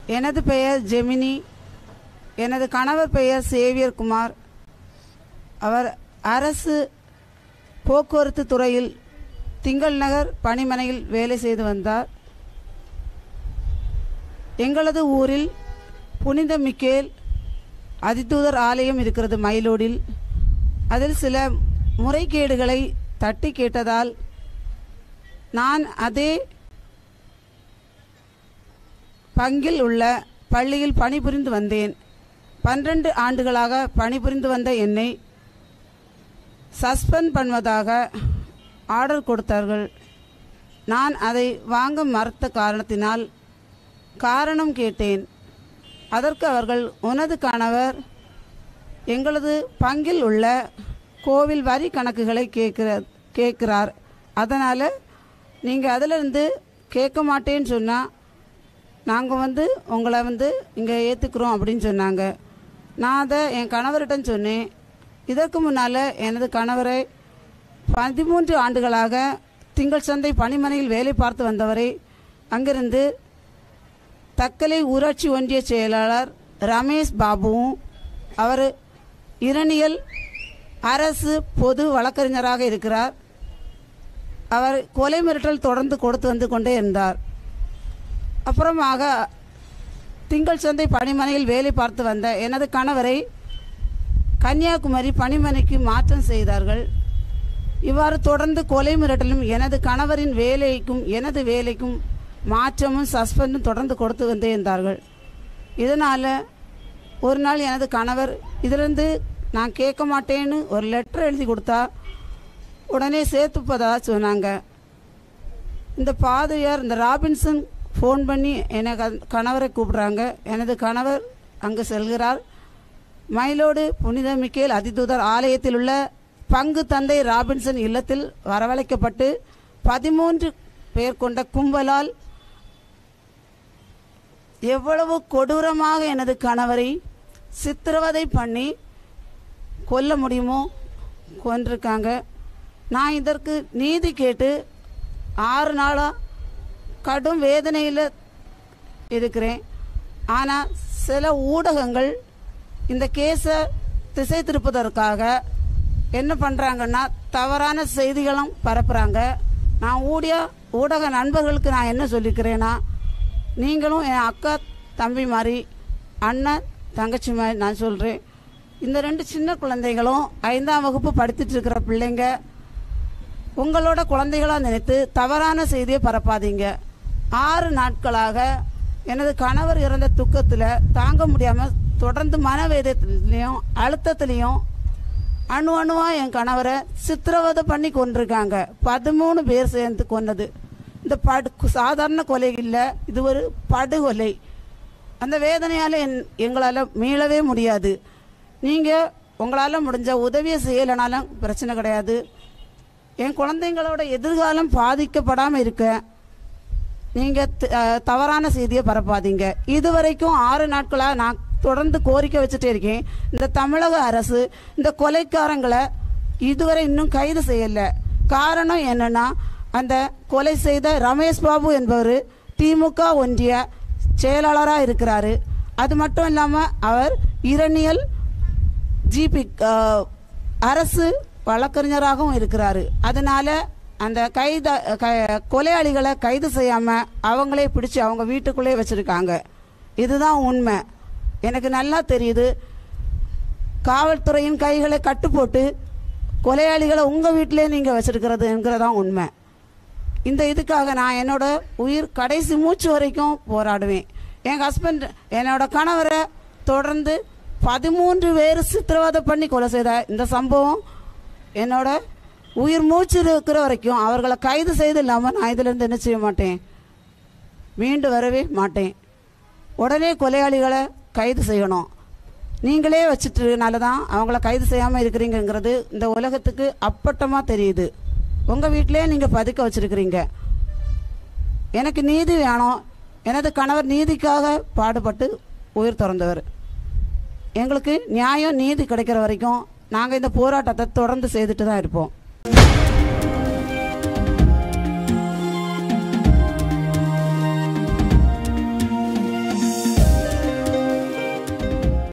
எனது பெயர் ஜெமினி. எனது கணவர் பெயர் சேவியர் குமார். அவர் அரசு போக்குவரத்து துறையில் திங்கள் நகர் பணிமனையில் வேலை செய்து வந்தார். எங்களது ஊரில் புனித மிக்கேல் அதிதூதர் ஆலயம் இருக்கிறது மயிலோடில். அதில் சில முறைகேடுகளை தட்டி கேட்டதால் நான் அதே பங்கில் உள்ள பள்ளியில் பணிபுரிந்து வந்தேன். 12 ஆண்டுகளாக பணிபுரிந்து வந்த என்னை சஸ்பெண்ட் பண்ணுவதாக ஆர்டர் கொடுத்தார்கள். நான் அதை வாங்க மறுத்த காரணத்தினால் காரணம் கேட்டேன். அதற்கு அவர்கள், உனது கணவர் எங்களது பங்கில் உள்ள கோவில் வரி கணக்குகளை கேட்கிறார், அதனால் நீங்கள் அதிலிருந்து கேட்க மாட்டேன்னு சொன்னால் நாங்கள் உங்களை இங்கே ஏற்றுக்கிறோம் அப்படின்னு சொன்னாங்க. நான் அதை என் கணவர்கிட்ட சொன்னேன். இதற்கு முன்னால் எனது கணவரை 13 ஆண்டுகளாக திங்கள் சந்தை பணிமனையில் வேலை பார்த்து வந்தவரை அங்கிருந்து தக்கலை ஊராட்சி ஒன்றிய செயலாளர் ரமேஷ் பாபுவும், அவர் இரணியல் அரசு பொது வழக்கறிஞராக இருக்கிறார். அவர் கொலை மிரட்டல் தொடர்ந்து கொடுத்து வந்து கொண்டே இருந்தார். அப்புறமாக திங்கள் சந்தை பணிமனையில் வேலை பார்த்து வந்த எனது கணவரை கன்னியாகுமரி பணிமனைக்கு மாற்றம் செய்தார்கள். இவ்வாறு தொடர்ந்து கொலை மிரட்டலும் எனது கணவரின் வேலைக்கும் எனது வேலைக்கும் மாற்றமும் சஸ்பெண்டும் தொடர்ந்து கொடுத்து வந்தே இருந்தார்கள். இதனால் ஒரு நாள் எனது கணவர் இதிலிருந்து நான் கேட்க மாட்டேன்னு ஒரு லெட்டர் எழுதி கொடுத்தா உடனே சேர்த்துப்பதாக சொன்னாங்க. இந்த பாதிரியார் இந்த ராபின்சன் ஃபோன் பண்ணி எனக்கு கணவரை கூப்பிட்றாங்க. எனது கணவர் அங்கு செல்கிறார். மயிலோடு புனித மிக்கேல் அதிதூதர் ஆலயத்தில் உள்ள பங்கு தந்தை ராபின்சன் இல்லத்தில் வரவழைக்கப்பட்டு 13 பேர் கொண்ட கும்பலால் எவ்வளவு கொடூரமாக எனது கணவரை சித்திரவதை பண்ணி கொல்ல முடியுமோ கொன்றிருக்காங்க. நான் இதற்கு நீதி கேட்டு 6 நாளாக கடும் வேதனையில் இருக்கிறேன். ஆனால் சில ஊடகங்கள் இந்த கேஸை திசை திருப்பதற்காக என்ன பண்ணுறாங்கன்னா தவறான செய்திகளும் பரப்புகிறாங்க. நான் ஊடக நண்பர்களுக்கு நான் என்ன சொல்லிக்கிறேன்னா, நீங்களும் என் அக்கா தம்பி மாதிரி, அண்ணன் தங்கச்சி மாதிரி நான் சொல்கிறேன். இந்த 2 சின்ன குழந்தைகளும் 5ஆம் வகுப்பு படித்துட்டு இருக்கிற பிள்ளைங்க, உங்களோட குழந்தைகளாக நினைத்து தவறான செய்தியை பரப்பாதீங்க. 6 நாட்களாக எனது கணவர் இறந்த துக்கத்தில் தாங்க முடியாமல் தொடர்ந்து மனவேதத்திலையும் அழுத்தத்திலையும் அணுவாக என் கணவரை சித்திரவதை பண்ணி கொண்டிருக்காங்க. 13 பேர் சேர்ந்து கொன்னது. இந்த சாதாரண கொலை இல்லை, இது ஒரு படுகொலை. அந்த வேதனையால் எங்களால் மீளவே முடியாது. நீங்கள் உங்களால் முடிஞ்ச உதவியை செய்யலைனாலும் பிரச்சனை கிடையாது. என் குழந்தைங்களோட எதிர்காலம் பாதிக்கப்படாமல் இருக்க நீங்கள் தவறான செய்தியை பரப்பாதீங்க. இதுவரைக்கும் 6 நாட்களாக நான் தொடர்ந்து கோரிக்கை வச்சுட்டே இருக்கேன். இந்த தமிழக அரசு இந்த கொலைக்காரங்களை இதுவரை இன்னும் கைது செய்யலை. காரணம் என்னன்னா, அந்த கொலை செய்த ரமேஷ் பாபு என்பவர் திமுக ஒன்றிய செயலாளராக இருக்கிறாரு. அது மட்டும் இல்லாமல் அவர் இரணியல் ஜிபி அரசு வழக்கறிஞராகவும் இருக்கிறாரு. அதனால் அந்த கொலையாளிகளை கைது செய்யாமல் அவங்களே பிடிச்சி அவங்க வீட்டுக்குள்ளே வச்சுருக்காங்க. இதுதான் உண்மை. எனக்கு நல்லா தெரியுது. காவல்துறையின் கைகளை கட்டுப்போட்டு கொலையாளிகளை உங்கள் வீட்டிலே நீங்கள் வச்சுருக்கிறதுங்கிறதான் உண்மை. இந்த இதுக்காக நான் என்னோட உயிர் கடைசி மூச்சு வரைக்கும் போராடுவேன். என் ஹஸ்பண்ட் என்னோட கணவரை தொடர்ந்து 13 பேர் சித்திரவதை பண்ணி கொலை செய்த இந்த சம்பவம் என்னோட உயிர் மூச்சு இருக்கிற வரைக்கும் அவர்களை கைது செய்து இல்லாமல் நான் இதிலேருந்து என்ன செய்ய மாட்டேன், மீண்டு வரவே மாட்டேன். உடனே கொலையாளிகளை கைது செய்யணும். நீங்களே வச்சுட்டுனால தான் அவங்கள கைது செய்யாமல் இருக்கிறீங்கிறது இந்த உலகத்துக்கு அப்பட்டமாக தெரியுது. உங்கள் வீட்டிலே நீங்கள் பதுக்க வச்சுருக்கிறீங்க. எனக்கு நீதி வேணும். எனது கணவர் நீதிக்காக பாடுபட்டு உயிர் திறந்தவர். எங்களுக்கு நியாயம் நீதி கிடைக்கிற வரைக்கும் நாங்கள் இந்த போராட்டத்தை தொடர்ந்து செய்துட்டு தான் இருப்போம்.